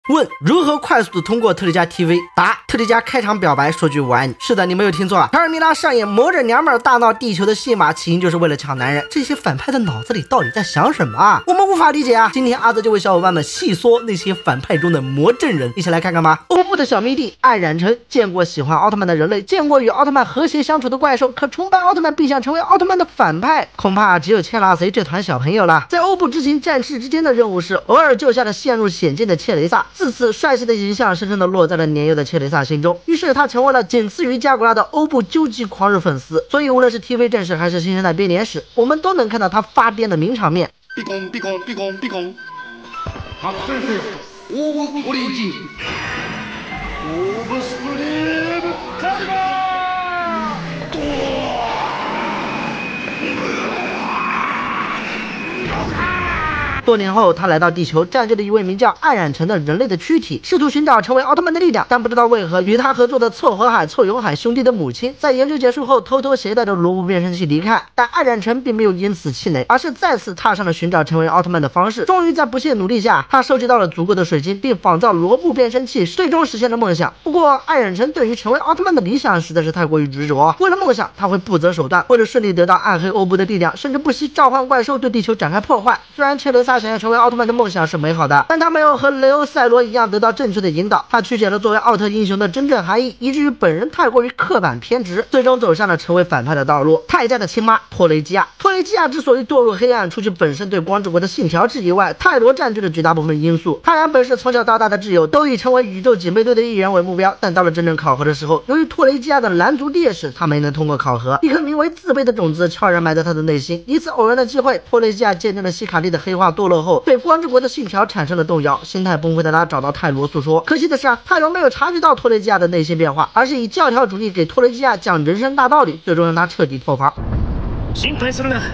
问如何快速的通过特丽迦 TV？ 答：特丽迦开场表白说句我爱你。是的，你没有听错，卡尔米拉上演魔着娘们儿大闹地球的戏码，起因就是为了抢男人。这些反派的脑子里到底在想什么啊？我们无法理解啊！今天阿泽就为小伙伴们细说那些反派中的魔怔人，一起来看看吧。欧布的小迷弟艾冉晨见过喜欢奥特曼的人类，见过与奥特曼和谐相处的怪兽，可崇拜奥特曼并想成为奥特曼的反派，恐怕只有切拉贼这团小朋友了。在欧布执行战士之间的任务时，偶尔救下了陷入险境的切雷萨，自此帅气的形象深深地落在了年幼的切雷萨心中，于是他成为了仅次于加古拉的欧布究极狂热粉丝。所以无论是 TV 战士还是新生代编年史，我们都能看到他发癫的名场面。 ピコンピコンピコンピコン発生せよオーブオリジンオーブスプリームカリバー多年后，他来到地球，占据了一位名叫艾冉晨的人类的躯体，试图寻找成为奥特曼的力量。但不知道为何，与他合作的凑合海、凑永海兄弟的母亲，在研究结束后，偷偷携带着罗布变声器离开。但艾冉晨并没有因此气馁，而是再次踏上了寻找成为奥特曼的方式。终于在不懈努力下，他收集到了足够的水晶，并仿造罗布变声器，最终实现了梦想。不过，艾冉晨对于成为奥特曼的理想实在是太过于执着，为了梦想，他会不择手段，为了顺利得到暗黑欧布的力量，甚至不惜召唤怪兽对地球展开破坏。虽然切雷萨想要成为奥特曼的梦想是美好的，但他没有和雷欧赛罗一样得到正确的引导，他曲解了作为奥特英雄的真正含义，以至于本人太过于刻板偏执，最终走上了成为反派的道路。泰迦的亲妈托雷基亚，托雷基亚之所以堕入黑暗，除去本身对光之国的信条制以外，泰罗占据了绝大部分因素。他俩本是从小到大的挚友，都以成为宇宙警备队的一员为目标，但到了真正考核的时候，由于托雷基亚的蓝族劣势，他没能通过考核，一颗名为自卑的种子悄然埋在他的内心。一次偶然的机会，托雷基亚见证了希卡利的黑化堕落后，对光之国的信条产生了动摇，心态崩溃的他找到泰罗诉说。可惜的是泰罗没有察觉到托雷基亚的内心变化，而是以教条主义给托雷基亚讲人生大道理，最终让他彻底脱防。 心配するな。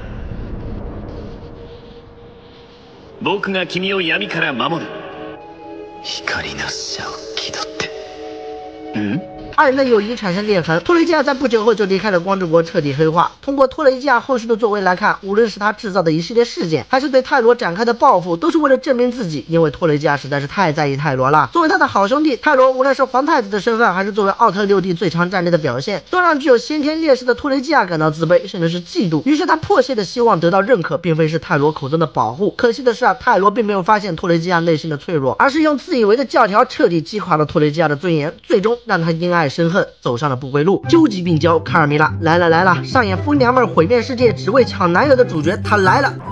僕が君を闇から守る。光の使者を気取って。 二人的友谊产生裂痕，托雷基亚在不久后就离开了光之国，彻底黑化。通过托雷基亚后续的作为来看，无论是他制造的一系列事件，还是对泰罗展开的报复，都是为了证明自己。因为托雷基亚实在是太在意泰罗了，作为他的好兄弟，泰罗无论是皇太子的身份，还是作为奥特六弟最强战力的表现，都让具有先天劣势的托雷基亚感到自卑，甚至是嫉妒。于是他迫切的希望得到认可，并非是泰罗口中的保护。可惜的是泰罗并没有发现托雷基亚内心的脆弱，而是用自以为的教条彻底击垮了托雷基亚的尊严，最终让他因爱生恨，走上了不归路。究极病娇卡尔米拉来了，上演疯娘们毁灭世界只为抢男友的主角，他来了。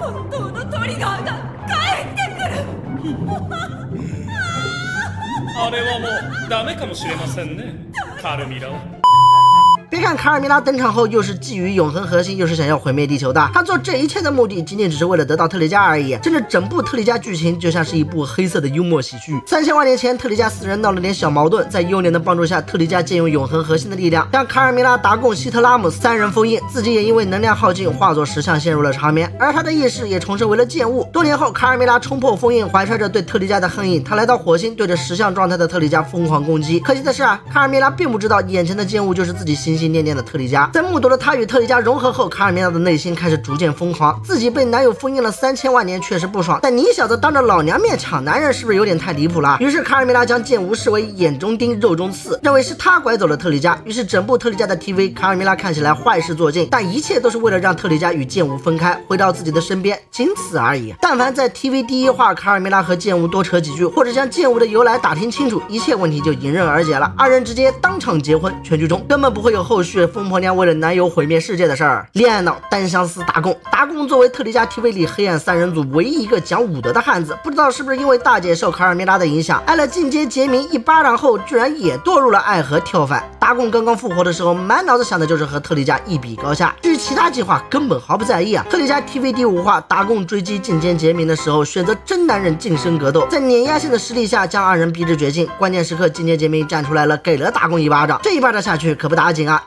あれはもうダメかもしれませんね、カルミラ。 别看卡尔米拉登场后又是觊觎永恒核心，又是想要毁灭地球的，他做这一切的目的仅仅只是为了得到特丽迦而已。甚至整部特丽迦剧情就像是一部黑色的幽默喜剧。3000万年前，特丽迦4人闹了点小矛盾，在幼年的帮助下，特丽迦借用永恒核心的力量，将卡尔米拉、达贡、希特拉姆3人封印，自己也因为能量耗尽，化作石像陷入了长眠，而他的意识也重生为了剑物。多年后，卡尔米拉冲破封印，怀揣着对特丽迦的恨意，他来到火星，对着石像状态的特丽迦疯狂攻击。可惜的是卡尔米拉并不知道眼前的剑物就是自己心心念念的特丽迦。在目睹了他与特丽迦融合后，卡尔米拉的内心开始逐渐疯狂。自己被男友封印了3000万年，确实不爽，但你小子当着老娘面抢男人，是不是有点太离谱了？于是卡尔米拉将剑无视为眼中钉、肉中刺，认为是他拐走了特丽迦。于是整部特丽迦的 TV， 卡尔米拉看起来坏事做尽，但一切都是为了让特丽迦与剑无分开，回到自己的身边，仅此而已。但凡在 TV 第一话卡尔米拉和剑无多扯几句，或者将剑无的由来打听清楚，一切问题就迎刃而解了。二人直接当场结婚，全剧中根本不会有后续疯婆娘为了男友毁灭世界的事儿。恋爱脑单相思达贡，达贡作为特丽迦 TV 里黑暗3人组唯一一个讲武德的汉子，不知道是不是因为大姐受卡尔米拉的影响，挨了进阶杰明一巴掌后，居然也堕入了爱河跳反。达贡刚刚复活的时候，满脑子想的就是和特丽迦一比高下，至于其他计划根本毫不在意啊。特丽迦 TV 第5话，达贡追击进阶杰明的时候，选择真男人近身格斗，在碾压性的实力下将2人逼至绝境。关键时刻，进阶杰明站出来了，给了达贡一巴掌。这一巴掌下去可不打紧啊，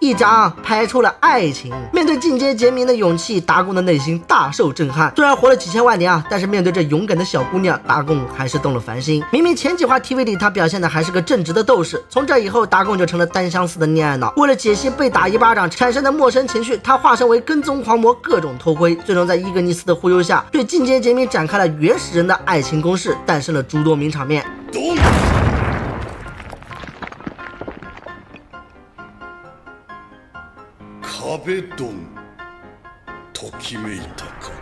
一掌拍出了爱情。面对进阶杰明的勇气，达贡的内心大受震撼。虽然活了几千万年啊，但是面对这勇敢的小姑娘，达贡还是动了凡心。明明前几话 TV 里他表现的还是个正直的斗士，从这以后达贡就成了单相思的恋爱脑。为了解析被打一巴掌产生的陌生情绪，他化身为跟踪狂魔，各种偷窥，最终在伊格尼斯的忽悠下，对进阶杰明展开了原始人的爱情攻势，诞生了诸多名场面。 壁ドンときめいたか。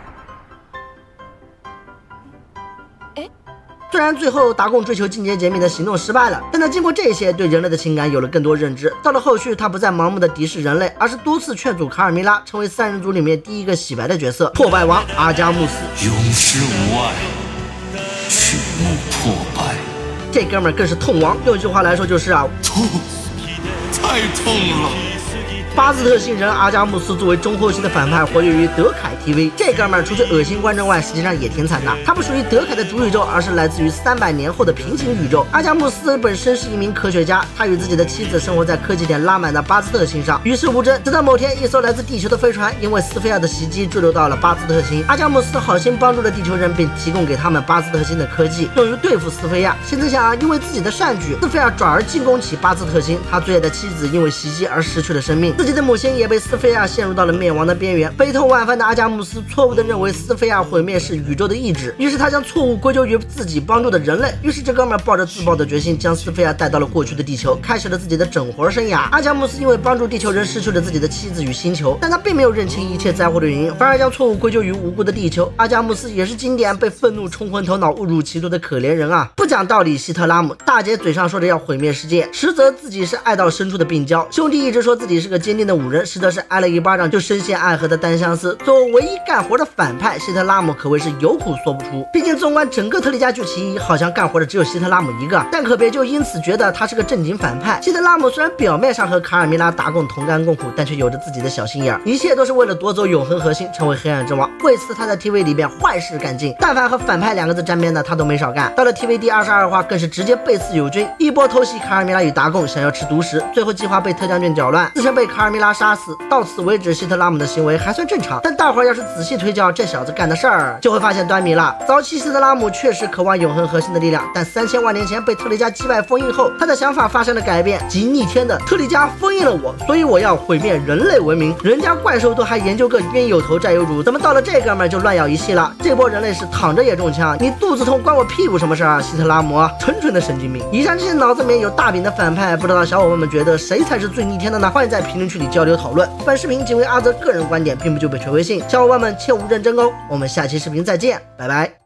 虽然最后达贡追求进阶杰明的行动失败了，但他经过这些，对人类的情感有了更多认知。到了后续，他不再盲目的敌视人类，而是多次劝阻卡尔米拉成为三人组里面第一个洗白的角色——破败王阿加穆斯。 永世无碍，曲目破败。 这哥们儿更是痛王，用一句话来说就是啊， 痛，太痛了。 巴兹特星人阿加穆斯作为中后期的反派，活跃于德凯 TV。这哥们儿除去恶心观众外，实际上也挺惨的。他不属于德凯的主宇宙，而是来自于300年后的平行宇宙。阿加穆斯本身是一名科学家，他与自己的妻子生活在科技点拉满的巴兹特星上，与世无争。直到某天，一艘来自地球的飞船因为斯菲亚的袭击坠落到了巴兹特星。阿加穆斯好心帮助了地球人，并提供给他们巴兹特星的科技，用于对付斯菲亚。谁曾想啊，因为自己的善举，斯菲亚转而进攻起巴兹特星。他最爱的妻子因为袭击而失去了生命，自己的母亲也被斯菲亚陷入到了灭亡的边缘。悲痛万分的阿加穆斯错误地认为斯菲亚毁灭是宇宙的意志，于是他将错误归咎于自己帮助的人类。于是这哥们抱着自爆的决心，将斯菲亚带到了过去的地球，开始了自己的整活生涯。阿加穆斯因为帮助地球人失去了自己的妻子与星球，但他并没有认清一切灾祸的原因，反而将错误归咎于无辜的地球。阿加穆斯也是经典被愤怒冲昏头脑、误入歧途的可怜人啊！不讲道理，希特拉姆大姐嘴上说着要毁灭世界，实则自己是爱到深处的病娇。兄弟一直说自己是个坚定的武人，实则是挨了一巴掌就深陷爱河的单相思。作为唯一干活的反派，希特拉姆可谓是有苦说不出。毕竟纵观整个特利迦剧情，好像干活的只有希特拉姆一个，但可别就因此觉得他是个正经反派。希特拉姆虽然表面上和卡尔米拉达贡同甘共苦，但却有着自己的小心眼，一切都是为了夺走永恒核心，成为黑暗之王。为此他在 TV 里边坏事干尽，但凡和反派两个字沾边的他都没少干。到了 TV 第22话，更是直接背刺友军，一波偷袭卡尔米拉与达贡，想要吃独食，最后计划被特将军搅乱，自身被卡尔米拉杀死。到此为止，希特拉姆的行为还算正常，但大伙儿要是仔细推敲这小子干的事儿，就会发现端倪了。早期希特拉姆确实渴望永恒核心的力量，但3000万年前被特利迦击败封印后，他的想法发生了改变，即逆天的特利迦封印了我，所以我要毁灭人类文明。人家怪兽都还研究个冤有头债有主，怎么到了这哥们儿就乱咬一气了？这波人类是躺着也中枪，你肚子痛关我屁股什么事啊？希特拉姆纯的神经病。以上这些脑子里面有大饼的反派，不知道小伙伴们觉得谁才是最逆天的呢？欢迎在评论区里交流讨论。本视频仅为阿泽个人观点，并不具备权威性，小伙伴们切勿认真哦。我们下期视频再见，拜拜。